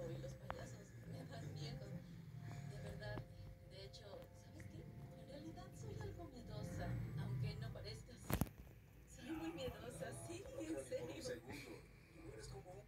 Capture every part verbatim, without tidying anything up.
y los payasos me dan miedo. De verdad. De hecho, ¿sabes qué? En realidad soy algo miedosa, aunque no parezca así. Soy muy miedosa, sí, en serio. Segundo, tú eres como...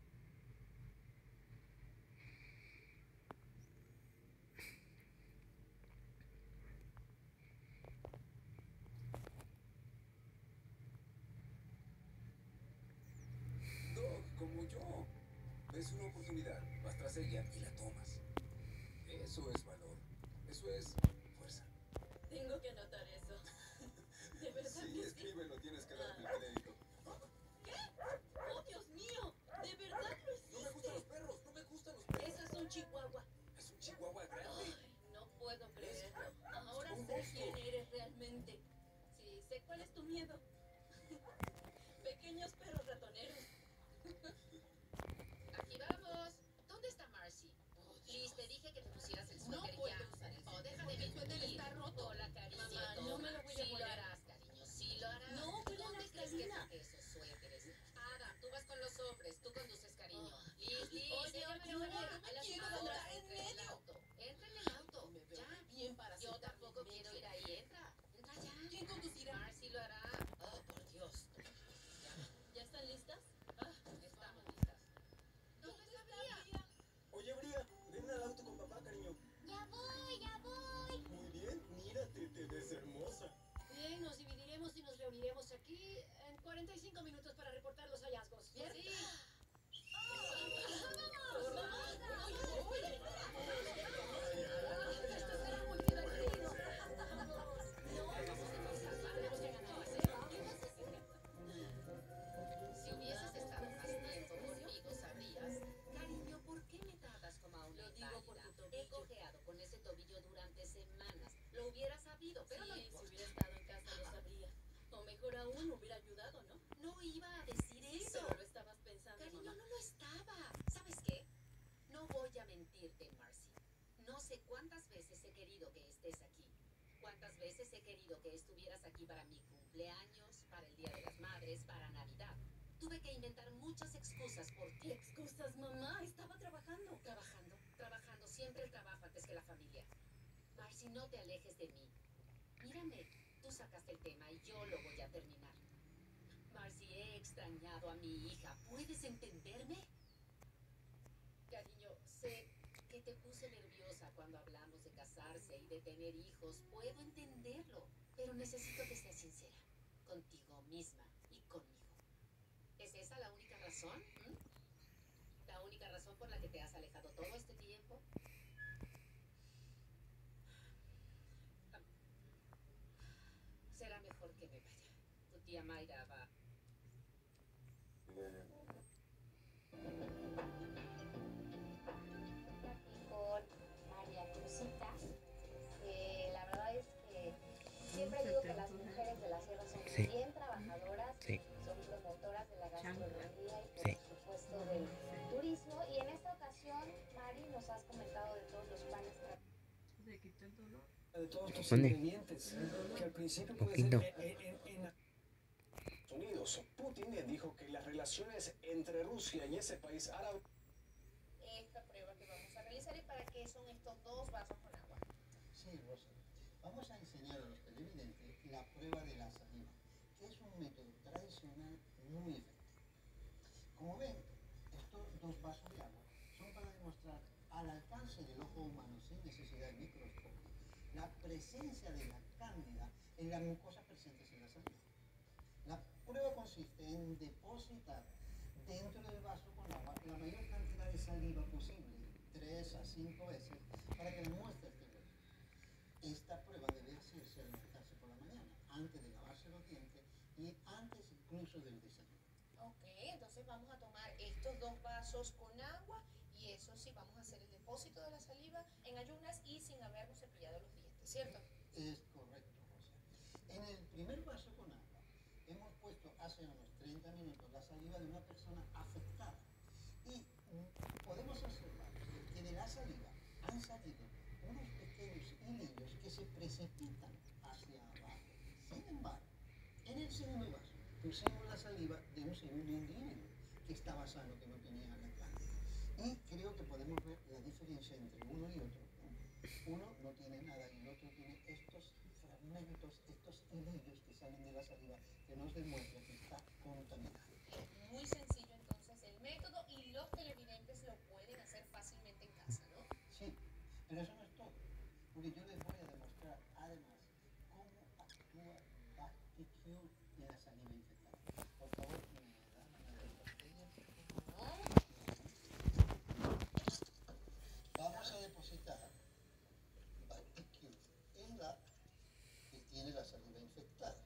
Dog, como yo. Ves una oportunidad, vas tras ella y la tomas. Eso es valor. Eso es fuerza. Tengo que anotar eso. De verdad Sí, que sí. escríbelo, tienes que darme Ah. crédito. ¿Qué? ¡Oh, Dios mío! ¿De verdad lo hiciste? No me gustan los perros, no me gustan los perros. Eso es un chihuahua. Es un chihuahua grande. Ay, no puedo creerlo. Es Ahora como un sé monstruo. quién eres realmente. Sí, sé cuál es tu miedo. Pequeños perros ratoneros. Aquí vamos. ¿Dónde está Marcy? Oh, Liz, te dije que te pusieras el no suéter puedo ya. usar el Oh, deja de porque el suéter mentir. está roto. Hola, cariño. Mamá, no me lo voy a Sí poner. lo harás, cariño. Sí lo harás. No, voy a ¿Dónde la crees que cabina. saqué esos suéteres? Adam, tú vas con los hombres. Tú conduces, cariño. Oh. Liz, Liz. Oye, ella oye, me oye, oye. no me A las quiero maduras, sentar en entra en el medio. auto. Entra en el auto. Me veo Ya. bien para Yo sentarme tampoco en quiero medio. ir ahí. Entra. Entra ya. ¿Quién conducirá? Marcy lo hará. Oh, por Dios. ¿Ya están listas? Ah, Estamos listas. ¿Dónde está Bría? Oye, Bría, ven al auto con papá, cariño. Ya voy, ya voy. Muy bien, mírate, te ves hermosa. Bien, nos dividiremos y nos reuniremos aquí en cuarenta y cinco minutos para reportar los hallazgos. ¿Cierto? Sí. Esto será muy divertido. Vamos. No, tenemos que ganar. Si hubieses estado más tiempo conmigo, sabrías. Cariño, ¿por qué me tratas como a una Lo digo por inválida? tu tobillo. He cojeado con ese tobillo durante semanas. Lo hubiera sabido, pero Sí, no si importa. hubiera estado en casa lo sabría. O mejor aún, hubiera ayudado, ¿no? No iba a decir Sí, eso. pero lo estabas pensando, Cariño, mamá. no lo estaba. ¿Sabes qué? No voy a mentirte, Marcy. No sé cuántas veces he querido que estés aquí. Cuántas veces he querido que estuvieras aquí para mi cumpleaños, para el Día de las Madres, para Navidad. Tuve que inventar muchas excusas por ¿Qué ti. excusas, mamá? Estaba trabajando. Trabajando, trabajando, siempre el trabajo antes que la familia. Marcy, no te alejes de mí. Mírame, tú sacaste el tema y yo lo voy a terminar. Marcy, he extrañado a mi hija. ¿Puedes entenderme? Cariño, sé que te puse nerviosa cuando hablamos de casarse y de tener hijos. Puedo entenderlo, pero necesito que seas sincera contigo misma y conmigo. ¿Es esa la única razón? ¿Mm? ¿La única razón por la que te has alejado todo este tiempo? Ah, será mejor que me vaya. Tu tía Mayra va. Y con María Cruzita, que la verdad es que siempre digo que las mujeres de la sierra son Sí. bien trabajadoras, Sí. son promotoras de la gastronomía y por Sí. supuesto del turismo. Y en esta ocasión, Mari, nos has comentado de todos los planes que ¿Se quitó el dolor? De todos tus ¿Dónde? ingredientes, que al principio puede ser Poquito. en, en, en Estados Unidos. Putin dijo que las relaciones entre Rusia y ese país árabe... esta prueba que vamos a realizar y para qué son estos dos vasos con agua. Sí, Rosa. Vamos a enseñar a los televidentes la prueba de la saliva, que es un método tradicional muy efectivo. Como ven, estos dos vasos de agua son para demostrar al alcance del ojo humano sin necesidad de microscopio la presencia de la cándida en las mucosas presentes en la saliva. La prueba consiste en depositar dentro del vaso con agua la mayor cantidad de saliva posible, tres a cinco veces, para que la muestra esté buena. Esta prueba debe hacerse al levantarse por la mañana, antes de lavarse los dientes y antes incluso del desayuno. Ok, entonces vamos a tomar estos dos vasos con agua y eso sí, vamos a hacer el depósito de la saliva en ayunas y sin habernos cepillado los dientes, ¿cierto? Es correcto, Rosa. En el primer vaso con agua hemos puesto hace unos treinta minutos la saliva de una persona afectada y mm, podemos observar que de la saliva han salido unos pequeños hilillos que se precipitan hacia abajo. Sin embargo, en el segundo vaso pusimos la saliva de un segundo individuo que estaba sano, que no tenía la cándida. Y creo que podemos ver la diferencia entre uno y otro. Uno no tiene nada y el otro tiene estos fragmentos, estos hilillos que salen de la saliva que nos demuestran que está contaminado. Muy sencillo entonces el método y los televidentes lo pueden hacer fácilmente en casa, ¿no? Sí, pero eso no es todo, porque yo les voy a demostrar además cómo actúa Bacticure en la saliva infectada. Por favor, me dan una de las botellas. Vamos a depositar Bacticure en la que tiene la saliva infectada.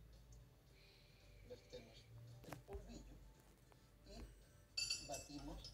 Vertemos el polvillo y batimos